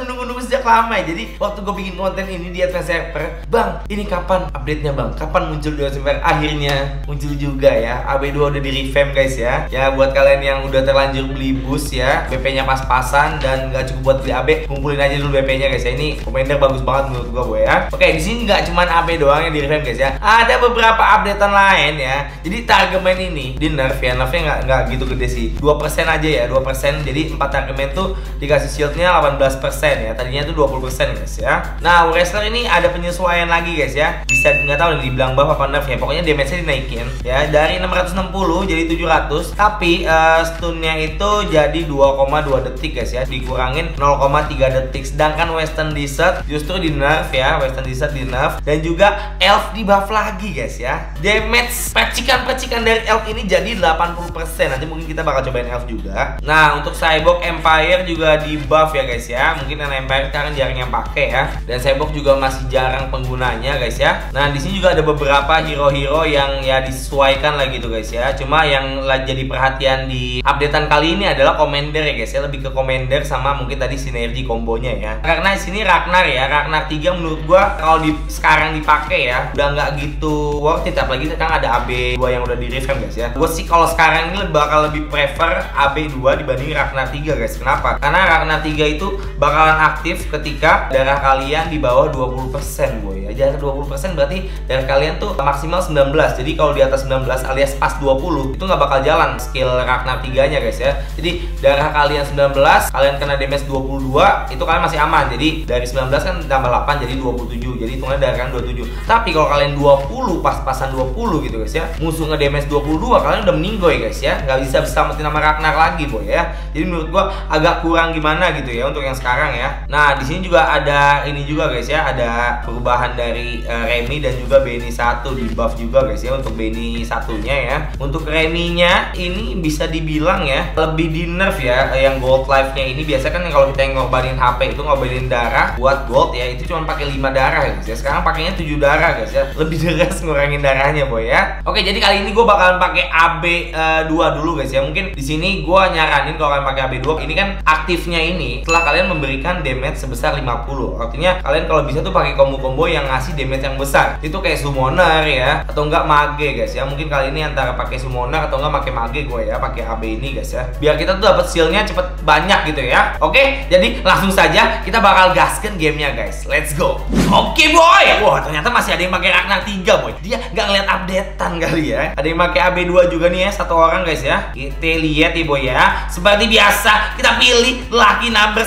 menunggu-nunggu sejak lama ya. Jadi waktu gue bikin konten ini di Advance Server, Bang, ini kapan update-nya Bang? Kapan muncul di Advance Server? Akhirnya muncul juga ya. AB2 udah di revamp guys ya. Ya buat kalian yang udah terlanjur beli boost ya, BP-nya pas-pasan dan gak cukup buat beli AB, kumpulin aja dulu BP-nya guys ya. Ini Commander bagus banget menurut gue boy ya. Oke, di sini nggak cuman AB doang yang di revamp guys ya. Ada beberapa updatean lain ya. Jadi Targeman ini di nerf ya. Nerfnya nggak gitu gede sih. 2% aja ya, 2%. Jadi 4 Targeman tuh dikasih shieldnya 18% ya. Tadinya tuh 20% guys ya. Nah, Wrestler ini ada penyesuaian lagi guys ya. Bisa nggak tahu nih dibilang buff apa nerf ya. Pokoknya damage-nya dinaikin ya dari 660 jadi 700. Tapi stunnya itu jadi 2,2 detik guys ya. Dikurangin 0,3 detik. Sedangkan Western Desert justru di nerf ya. Western Desert di nerf. Dan juga Elf di buff lagi guys ya. Damage percikan-percikan dari Elf ini jadi 80%. Nanti mungkin kita bakal cobain Elf juga. Nah, untuk Cyborg Empire juga di buff ya guys ya. Mungkin yang Empire sekarang jarang yang pakai ya. Dan Cyborg juga masih jarang penggunanya guys ya. Nah, di sini juga ada beberapa hero-hero yang ya disesuaikan lagi tuh guys ya. Cuma yang jadi perhatian di updatean kali ini adalah Commander ya guys ya. Lebih ke Commander sama mungkin tadi sinergi kombonya ya. Karena di sini Ragnar ya. Ragnar 3 menurut gua kalau sekarang dipakai ya udah nggak gitu worth it. Apalagi sekarang ada AB2 yang udah di revamp guys ya. Gue sih kalau sekarang ini bakal lebih prefer AB2 dibanding Ragnar 3 guys. Kenapa? Karena Ragnar 3 itu bakalan aktif ketika darah kalian di bawah 20% boy ya. Darah 20% berarti darah kalian tuh maksimal 19. Jadi kalau di atas 19 alias pas 20 itu nggak bakal jalan skill Ragnar 3 nya guys ya. Jadi darah kalian 19, kalian kena damage 22, itu kalian masih aman. Jadi dari 19 kan tambah 8 jadi 27. Jadi hitungannya darah kalian 27. Tapi kalau kalian 20 pas-pasan 20 gitu guys ya, musuh nge-damage 22, kalian udah meninggoy guys ya. Nggak bisa selamatin nama Ragnar lagi boy ya. Jadi menurut gua agak kurang gimana gitu ya untuk yang sekarang ya. Nah, di sini juga ada ini juga guys ya, ada perubahan dari Remy dan juga Benny 1 di buff juga guys ya untuk Benny satunya ya. Untuk Remy-nya ini bisa dibilang ya lebih di nerf ya. Yang gold life-nya ini biasa kan kalau kita yang ngorbanin HP itu ngorbanin darah buat gold ya, itu cuma pakai 5 darah ya guys ya. Sekarang pakainya 7 darah guys ya. Lebih deras ngurangin darahnya boy ya. Oke, jadi kali ini gue bakalan pakai AB2 dulu guys ya. Mungkin di sini gue nyaranin kalau kalian pakai AB2 ini kan aktifnya ini setelah kalian memberikan damage sebesar 50. Artinya kalian kalau bisa tuh pakai combo-combo yang ngasih damage yang besar. Itu kayak summoner ya atau enggak mage guys ya. Mungkin kali ini antara pakai summoner atau enggak pakai mage gue ya, pakai AB ini guys ya. Biar kita tuh dapat skill-nya cepet banyak gitu ya. Oke, jadi langsung saja kita bakal gaskan gamenya guys. Let's go. Oke boy. Wah, ternyata masih ada yang pakai Ragnar 3 boy. Dia nggak ngeliat updatean kali ya. Ada yang pakai AB2 juga nih ya, satu orang guys ya. Kita lihat nih boy ya. Seperti biasa kita pilih lucky number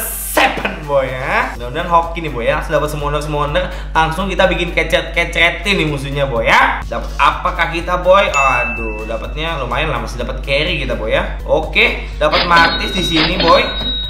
7 boy ya. Mudah-mudahan hoki nih boy ya. Langsung dapat summoner. Langsung kita bikin kecet-kecetin nih musuhnya boy ya. Dapat apakah kita boy? Aduh, dapatnya lumayan lah, masih dapat carry kita boy ya. Oke, dapat Martis di sini boy.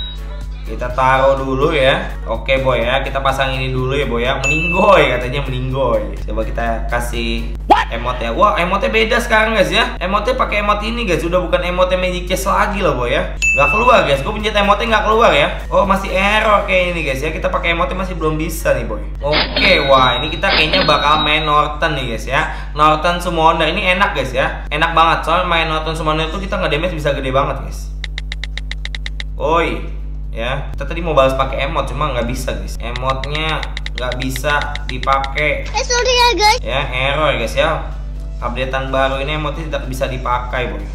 Kita taruh dulu ya. Oke boy ya, kita pasang ini dulu ya boy ya. Meninggoy katanya, meninggoy. Coba kita kasih emot ya. Wah, emotnya beda sekarang guys ya. Emotnya pakai emot ini guys. Udah bukan emotnya magic chest lagi loh boy ya. Nggak keluar guys. Gue pencet emotnya nggak keluar ya. Oh, masih error kayak ini guys ya. Kita pakai emotnya masih belum bisa nih boy. Oke, wah ini kita kayaknya bakal main Norton nih guys ya. Norton Summoner ini enak guys ya. Enak banget. Soalnya main Norton Summoner itu kita nggak damage bisa gede banget guys. Oi. Ya, kita tadi mau balas pakai emot cuma nggak bisa guys. Emotnya nggak bisa dipakai. Sorry ya guys. Ya, error guys ya. Updatean baru ini emotnya tidak bisa dipakai boy.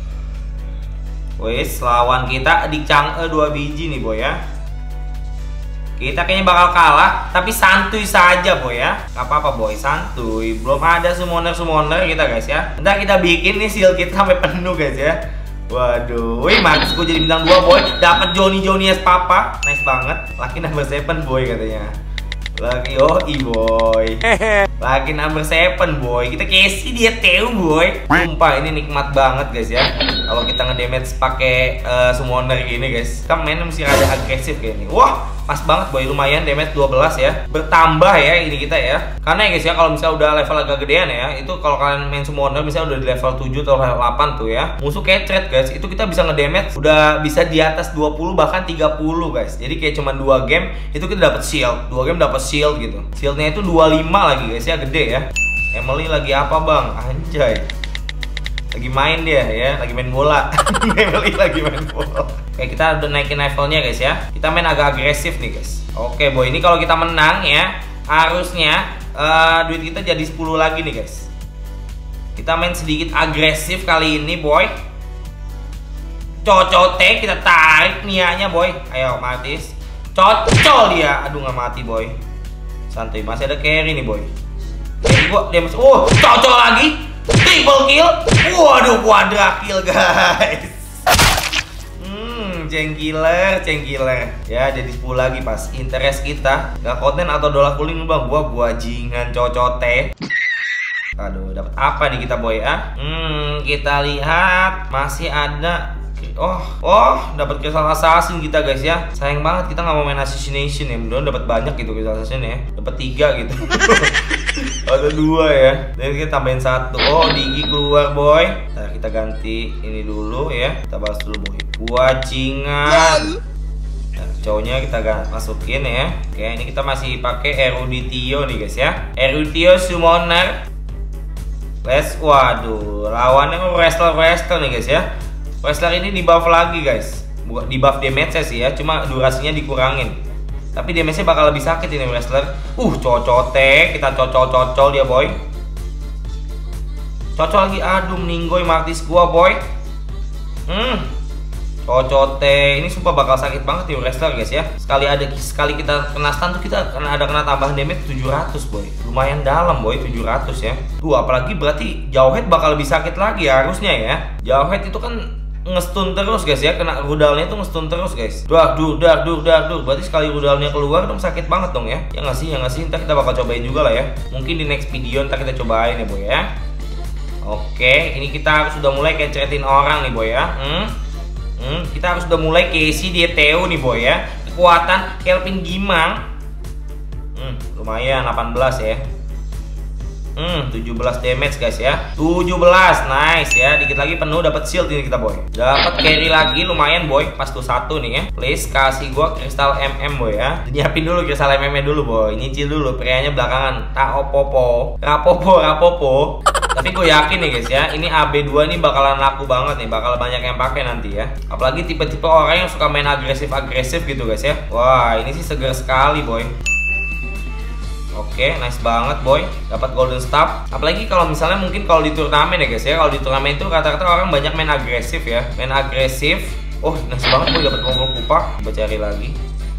Wes, lawan kita di Chang'e 2 biji nih boy ya. Kita kayaknya bakal kalah, tapi santuy saja boy ya. Gak apa-apa boy, santuy. Belum ada summoner kita guys ya. Ntar kita bikin nih shield kita sampai penuh guys ya. Waduh, wih manis gue jadi bintang 2 boy. Dapat Johnny as papa, nice banget. Lucky number 7 boy katanya. Lucky yoi boy. Lucky number 7 boy. Kita Casey dia tahu boy. Sumpah ini nikmat banget guys ya. Kalau kita ngedamage pakai summoner gini guys. Kita mainnya mesti rada agresif kayak ini. Wah, pas banget boy, lumayan damage 12 ya. Bertambah ya ini kita ya. Karena ya guys ya, kalau misalnya udah level agak gedean ya, itu kalau kalian main summoner misalnya udah di level 7 atau level 8 tuh ya, musuh kecret guys, itu kita bisa ngedamage udah bisa di atas 20 bahkan 30 guys. Jadi kayak cuma 2 game itu kita dapat shield. 2 game dapat shield gitu. Shieldnya itu 25 lagi guys ya, gede ya. Emily lagi apa bang? Anjay. Lagi main dia ya, lagi main bola. Lagi main bola. Oke, kita udah naikin levelnya guys ya. Kita main agak agresif nih guys. Oke boy, ini kalau kita menang ya, harusnya duit kita jadi 10 lagi nih guys. Kita main sedikit agresif kali ini boy. Cocote, kita tarik nianya boy. Ayo Martis. Cocol dia. Aduh nggak mati boy. Santuy, masih ada carry nih boy. Jadi gua dia masih. Cocol lagi. Triple kill. Waduh, quadra kill guys. Cengkiler. Ya, jadi 10 lagi pas. Interest kita nggak konten atau dolar kuling bang. Gua bajingan cocote. Aduh, dapat apa nih kita boy ya? Kita lihat masih ada. Dapat crystal assassin kita guys ya. Sayang banget kita nggak mau main assassination ya. Mudah-mudahan dapat banyak gitu crystal assassin ya. Dapat 3 gitu. Ada 2 ya. Dan kita tambahin 1. Digi keluar boy. Nah, kita ganti ini dulu ya. Kita bahas dulu boy. Bajingan. Nah, cowoknya kita masukin ya. Oke, ini kita masih pakai Eruditio nih guys ya. Eruditio Summoner. Waduh, lawannya wrestler nih guys ya. Wrestler ini di buff lagi guys. Bukan di buff damage sih ya, cuma durasinya dikurangin. Tapi damage-nya bakal lebih sakit ini wrestler. Cocote, kita cocol dia boy. Cocol lagi, aduh meninggoy Martis gua boy. Cocote, ini sumpah bakal sakit banget nih wrestler guys ya. Sekali kita kena stun tuh kita kena tambahan damage 700 boy. Lumayan dalam boy 700 ya. Apalagi berarti Jauhead bakal lebih sakit lagi harusnya ya. Jauhead itu kan ngestun terus guys ya, kena rudalnya itu ngestun terus guys. Dark. Berarti sekali rudalnya keluar dong sakit banget dong ya. Ya nggak sih, ntar kita bakal cobain juga lah ya. Mungkin di next video ntar kita cobain ya boy ya. Oke, ini kita harus sudah mulai keceretin orang nih boy ya. Kita harus udah mulai Casey DTO nih boy ya. Kekuatan Kelvin Gimang. Lumayan 18 ya. 17 damage guys ya. 17, nice ya. Dikit lagi penuh dapat shield ini kita boy. Dapat carry lagi lumayan boy. Pas tuh 1 nih ya. Please kasih gua kristal MM boy ya. Nyiapin dulu kristal MM dulu boy. Nyicil dulu, prianya belakangan. Rapopo. Tapi gue yakin nih guys ya, ini AB2 ini bakalan laku banget nih, bakal banyak yang pakai nanti ya. Apalagi tipe-tipe orang yang suka main agresif gitu guys ya. Wah, ini sih seger sekali boy. Oke, nice banget boy. Dapat golden staff. Apalagi kalau misalnya mungkin kalau di turnamen ya guys ya. Kalau di turnamen itu rata-rata orang banyak main agresif ya. Main agresif. Nice banget boy, dapat combo kupak. Coba cari lagi.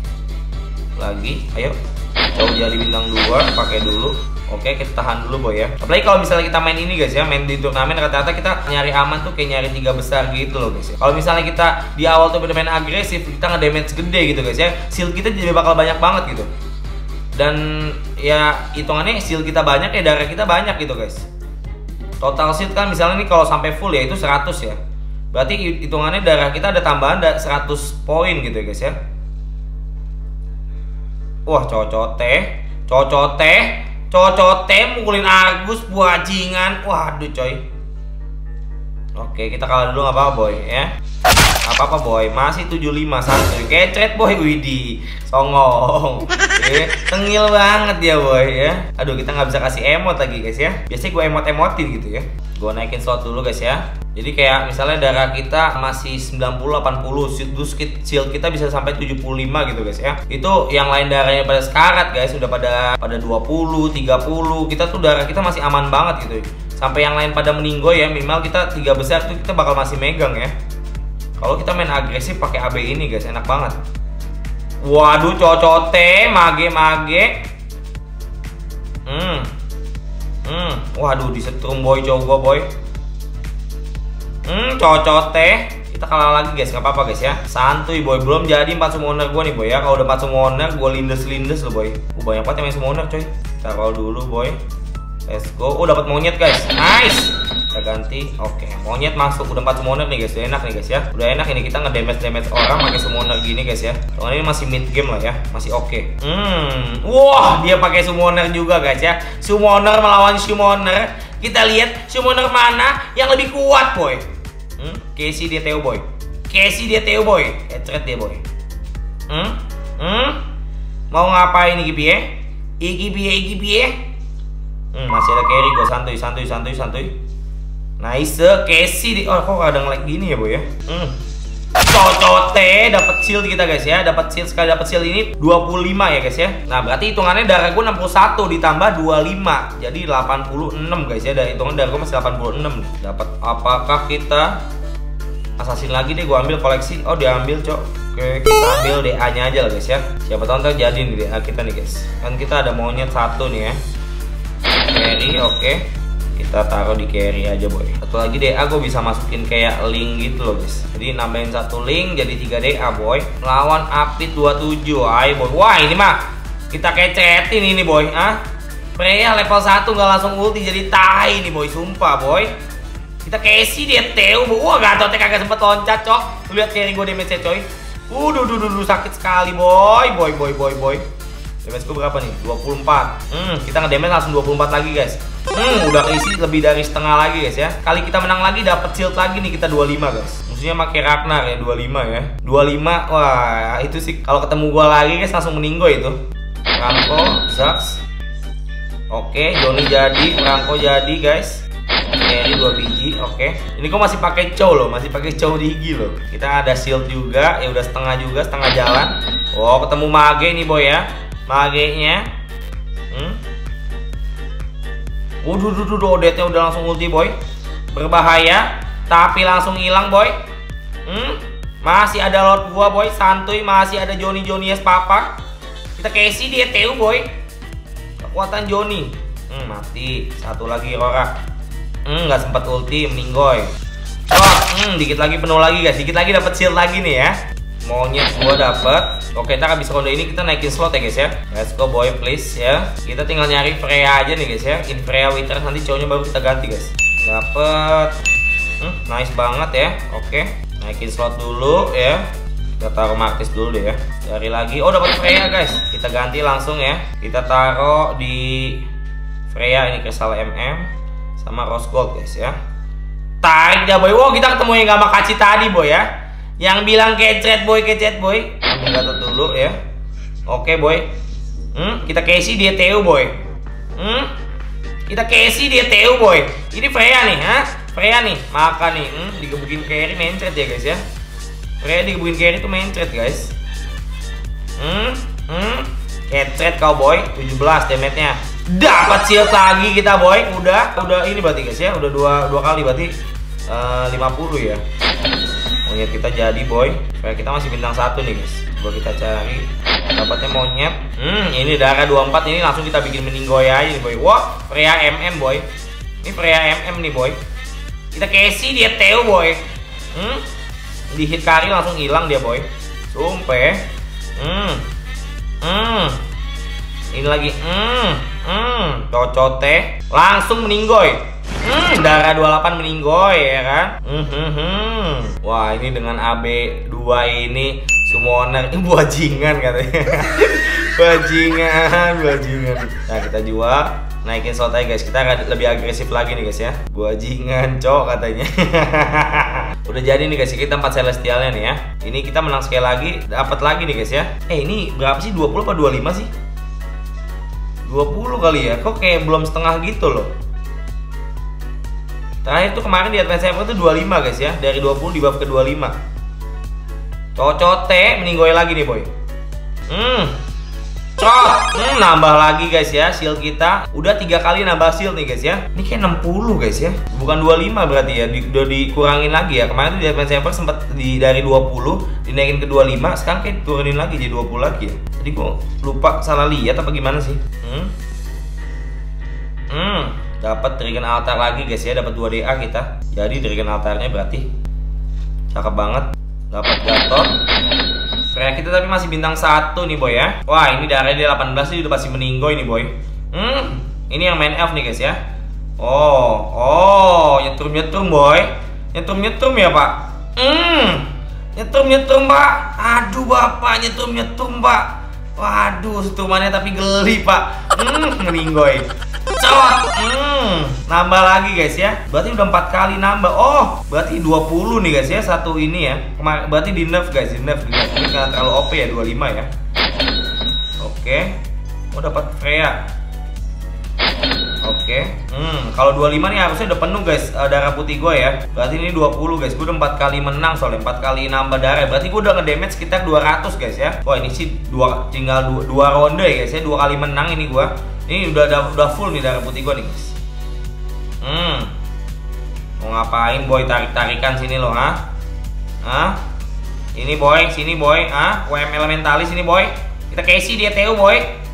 Ayo. Jauh jadi bintang 2, pakai dulu. Oke, kita tahan dulu boy ya. Apalagi kalau misalnya kita main ini guys ya, main di turnamen rata-rata kita nyari aman tuh kayak nyari 3 besar gitu loh guys ya. Kalau misalnya kita di awal tuh main agresif, kita nge-damage gede gitu guys ya. Shield kita jadi bakal banyak banget gitu. Dan ya hitungannya shield kita banyak ya, darah kita banyak gitu guys. Total shield kan misalnya nih kalau sampai full ya itu 100 ya. Berarti hitungannya darah kita ada tambahan 100 poin gitu ya guys ya. Cocote mukulin Agus bajingan. Waduh coy. Oke, kita kalah dulu nggak apa-apa boy ya. Apa-apa boy, masih 75 santuy. Kecret boy, widih. Songong. Tengil banget dia boy ya. Aduh, kita nggak bisa kasih emot lagi guys ya. Biasanya gue emotin gitu ya. Gue naikin slot dulu guys ya. Jadi kayak misalnya darah kita masih 90-80, shield kita bisa sampai 75 gitu guys ya. Itu yang lain darahnya pada sekarat guys, udah pada 20, 30. Kita tuh darah kita masih aman banget gitu. Sampai yang lain pada meninggoy ya, minimal kita 3 besar tuh kita bakal masih megang ya. Kalau kita main agresif pakai AB ini guys, enak banget. Waduh, cocote, mage. Waduh, disetrum boy, coba boy. Cocote. Kita kalah lagi guys, nggak apa-apa guys ya. Santuy boy, belum jadi 4 summoner gue nih boy ya. Kalau udah 4 summoner, gue lindes loh boy. Banyak banget yang main summoner coy. Taruh dulu boy. Let's go. Dapat monyet guys. Nice. Kita ganti. Oke, monyet masuk. Udah 4 summoner nih guys. Udah enak nih guys ya. Udah enak ini kita nge-damage orang pakai summoner gini guys ya. Soalnya ini masih mid game lah ya. Masih oke. Wah, dia pakai summoner juga guys ya. Summoner melawan summoner. Kita lihat summoner mana yang lebih kuat boy. Casey DTO boy. Headset dia boy. Mau ngapain nih Gipi ya? Gipi ya? Masih ada carry gue, santuy. Nice, Casey. Oh, kok ada nge-lag gini ya, Boy ya? Cocote dapat shield kita guys ya. Dapat shield, sekali dapat shield ini 25 ya guys ya. Nah, berarti hitungannya darah gue 61 ditambah 25. Jadi 86 guys ya. Dan hitungan darah gue masih 86 nih. Dapat apakah kita assassin lagi deh, gue ambil koleksi. Oh, diambil, Cok. Oke, kita ambil DA-nya aja lah guys ya. Siapa tahu ntar jadi nih DA kita nih guys. Kan kita ada monyet satu nih ya. Carry, oke. Kita taruh di carry aja boy. Satu lagi DA gue bisa masukin kayak link gitu loh guys. Jadi nambahin satu link jadi 3 DA boy. Lawan Apit 27. Ayo boy. Wah, ini mah kita kecetin ini boy. Freya level 1 nggak langsung ulti jadi tai nih boy. Sumpah boy. Kita Casey dia Teo. Wah, Gatotnya kagak sempet loncat, Cok. Lu lihat carry gue damage-nya coy. Duh, sakit sekali boy. Damage gue berapa nih? 24. Kita ngedamage langsung 24 lagi guys. Udah keisi lebih dari setengah lagi guys ya. Kali kita menang lagi dapat shield lagi nih, kita 25 guys. Maksudnya pakai Ragnar ya, 25 ya. 25. Wah, itu sih kalau ketemu gua lagi guys langsung meninggo itu. Franco, Zax. Oke, Johnny jadi, Franco jadi guys. Carry 2 biji, oke. Ini kok masih pakai cow loh, masih pakai cow digi loh. Kita ada shield juga, ya udah setengah juga, setengah jalan. Oh, ketemu Mage nih boy ya. Mage-nya. Odetnya udah langsung ulti boy. Berbahaya, tapi langsung hilang boy. Masih ada Lord gua boy, santuy. Masih ada Johnny es papa. Kita Casey dia Teo boy. Kekuatan Johnny. Mati. Satu lagi Rora. Nggak sempat ulti, meninggoy. Dikit lagi penuh lagi guys. Dikit lagi dapat shield lagi nih ya. Monyet gua dapet. Oke, ntar habis ronde ini kita naikin slot ya guys ya. Let's go boy please ya. Kita tinggal nyari Freya aja nih guys ya. In Freya Wither, nanti cowoknya baru kita ganti guys. Dapet. Nice banget ya. Oke, naikin slot dulu ya. Kita taruh Martis dulu deh ya. Cari lagi. Oh, dapat Freya guys. Kita ganti langsung ya. Kita taruh di Freya ini Crystal sama Rose Gold guys ya. Tarik dah boy. Wow, kita ketemu yang gak Makachi tadi boy ya. Yang bilang kecet boy. Ambil Gatot dulu ya. Oke boy. Kita Casey dia Teo boy. Kita Casey dia Teo boy. Ini Freya nih, Freya nih, makan nih. Digebukin carry mencret ya guys ya. Freya digebukin carry tuh mencret guys. Kecet kau boy. 17 damage-nya. Dapat shield lagi kita boy. Udah ini berarti guys ya. Udah dua kali berarti 50 ya. Monyet kita jadi boy. Freya kita masih bintang 1 nih guys. Coba kita cari. Dapatnya monyet. Ini darah 24. Ini langsung kita bikin meninggoy aja nih boy. Wah, Freya boy. Ini Freya nih boy. Kita Casey dia Teo boy. Di hit carry langsung hilang dia boy. Sumpah. Ini lagi. Cocote langsung meninggoy. Darah 28 meninggoy ya kan. Wah, ini dengan AB2 ini summoner bajingan katanya. bajingan. Nah, kita jual, naikin slot aja guys. Kita lebih agresif lagi nih guys ya. Bajingan cok katanya. Udah jadi nih guys, kita 4 celestialnya nih ya. Ini kita menang sekali lagi, dapat lagi nih guys ya. Ini berapa sih? 20 apa 25 sih? 20 kali ya. Kok kayak belum setengah gitu loh. Terakhir tuh kemarin di Advance Saver tuh 25 guys ya. Dari 20 di buff ke 25. Cocote meninggoy lagi nih boy. Nambah lagi guys ya shield kita. Udah 3 kali nambah shield nih guys ya. Ini kayak 60 guys ya. Bukan 25 berarti ya. Udah dikurangin lagi ya. Kemarin tuh di Advance Saver sempat dari 20 dinaikin ke 25. Sekarang kayak turunin lagi jadi 20 lagi ya. Jadi gua lupa salah lihat apa gimana sih. Dapat Dragon Altar lagi guys ya, dapat 2 DA kita. Jadi Dragon Altarnya berarti cakep banget. Dapat Gatot. Freya kita tapi masih bintang 1 nih boy ya. Wah, ini darahnya dia 18 sih udah pasti meninggoy nih boy. Ini yang main elf nih guys ya. Nyetrum boy. Nyetrum ya pak. Nyetrum pak. Aduh bapak, nyetrum pak. Waduh, setrumannya tapi geli pak. Meninggoy. Nambah lagi guys ya. Berarti udah 4 kali nambah. Oh, berarti 20 nih guys ya. Satu ini ya. Berarti di nerf guys, di nerf. Ini karena terlalu OP ya, 25 ya. Oke. Dapat Freya. Oke. Oke. Kalau 25 nih harusnya udah penuh guys, darah putih gue ya. Berarti ini 20 guys. Gue udah 4 kali menang soalnya, 4 kali nambah darah. Berarti gue udah ngedamage sekitar 200 guys ya. Wah, ini sih tinggal 2 ronde ya guys ya. 2 kali menang ini gue. Ini udah full nih darah putih gue nih guys. Mau ngapain boy, tarik-tarikan sini lo, ha? Ini boy, sini boy, WM elementalis ini boy. Kita Casey dia Teo boy.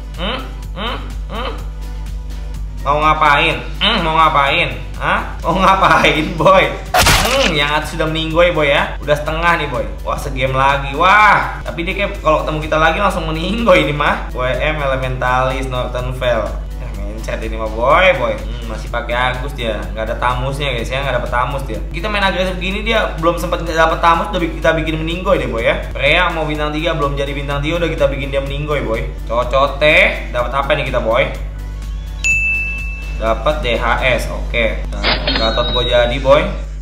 Mau ngapain? Mau ngapain? Mau ngapain boy? Yang atas sudah meninggoy boy ya. Udah setengah nih boy. Wah, segame lagi. Wah, tapi dia kayak kalau ketemu kita lagi langsung meninggoy ini mah. WM elementalis Northern Vale. Mencet ini mah boy. Masih pakai Agus dia. Nggak ada tamusnya guys ya, nggak dapet tamus dia. Kita main agresif gini dia belum sempat dapet tamus udah kita bikin meninggoy deh boy ya. Freya mau bintang 3 belum jadi bintang 3 udah kita bikin dia meninggoy boy. Cocote, dapat apa nih kita boy? Dapat DHS, oke. Gatot gue jadi boy.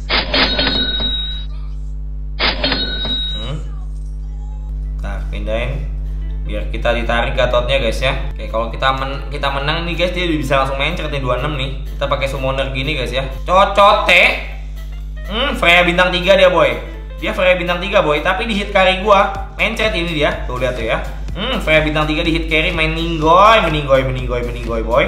Nah, pindahin biar kita ditarik Gatotnya guys ya. Oke, kalau kita menang nih guys, dia bisa langsung mencret nih 26 nih. Kita pakai summoner gini guys ya. Cocote. Freya bintang 3 dia boy. Dia Freya bintang 3 boy, tapi di hit carry gua mencret ini dia. Tuh lihat tuh ya. Freya bintang 3 di hit carry main meninggoy boy.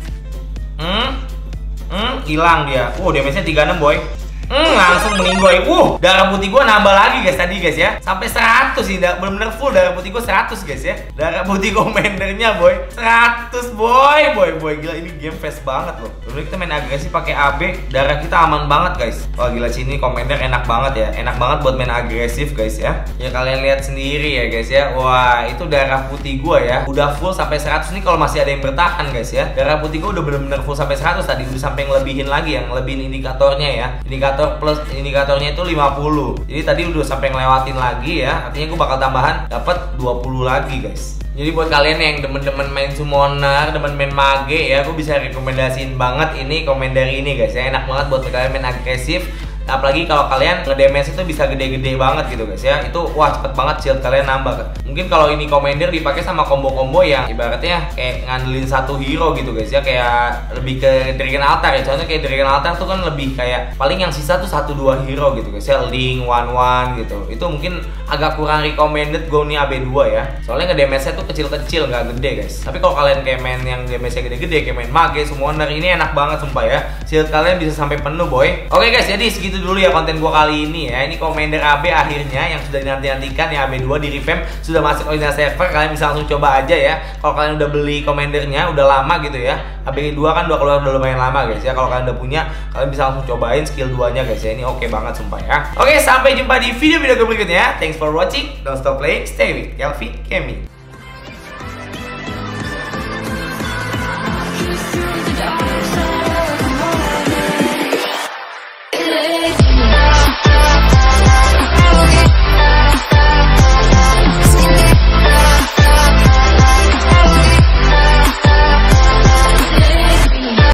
Hilang dia. Damage-nya 36 boy. Langsung meninggoy. Darah putih gua nambah lagi guys tadi guys ya. Sampai 100 sih, bener-bener full darah putih gua 100 guys ya. Darah putih komandernya boy 100 boy. Gila, ini game fast banget loh. Dulu kita main agresif pakai AB, darah kita aman banget guys. Wah gila, sini commander enak banget ya. Enak banget buat main agresif guys ya. Ya kalian lihat sendiri ya guys ya. Wah, itu darah putih gua ya. Udah full sampai 100 nih kalau masih ada yang bertahan guys ya. Darah putih gua udah bener-bener full sampai 100 tadi, udah sampai ngelebihin lagi, yang ngelebihin indikatornya ya. Plus indikatornya itu 50. Jadi tadi udah sampai ngelewatin lagi ya. Artinya gue bakal tambahan dapat 20 lagi guys. Jadi buat kalian yang demen-demen main summoner, demen main mage ya, gue bisa rekomendasiin banget ini commander ini guys ya. Enak banget buat kalian main agresif. Apalagi kalau kalian ngedamage itu bisa gede-gede banget gitu guys ya. Itu wah cepet banget shield kalian nambah. Mungkin kalau ini commander dipakai sama combo-combo yang ibaratnya kayak ngandelin satu hero gitu guys ya. Kayak lebih ke Dragon Altar ya. Contohnya kayak Dragon Altar tuh kan lebih kayak paling yang sisa tuh 1-2 hero gitu guys ya. Link, One gitu. Itu mungkin agak kurang recommended gue nih AB2 ya. Soalnya ngedamage-nya tuh kecil-kecil, nggak gede guys. Tapi kalau kalian kayak main yang damage-nya gede-gede kayak main mage, summoner, ini enak banget sumpah ya. Shield kalian bisa sampai penuh boy. Oke guys, jadi segitu dulu ya konten gua kali ini ya. Ini commander AB akhirnya yang sudah dinanti-nantikan ya, AB2 di revamp, sudah masuk original server. Kalian bisa langsung coba aja ya. Kalau kalian udah beli commandernya udah lama gitu ya. AB2 kan udah keluar udah lumayan lama guys ya. Kalau kalian udah punya, kalian bisa langsung cobain skill 2-nya guys ya. Ini oke banget sumpah ya. Oke, sampai jumpa di video-video berikutnya. Thanks for watching. Don't stop playing. Stay with Kelvin Kemi.